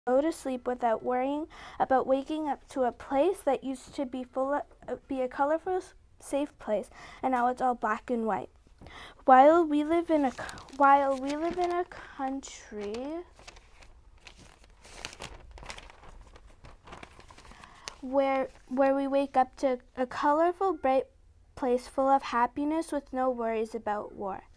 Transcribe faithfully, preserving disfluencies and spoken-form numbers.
go to sleep without worrying about waking up to a place that used to be full of, be a colorful, safe place, and now it's all black and white. While we live in a while we live in a country where where we wake up to a colorful, bright place full of happiness with no worries about war.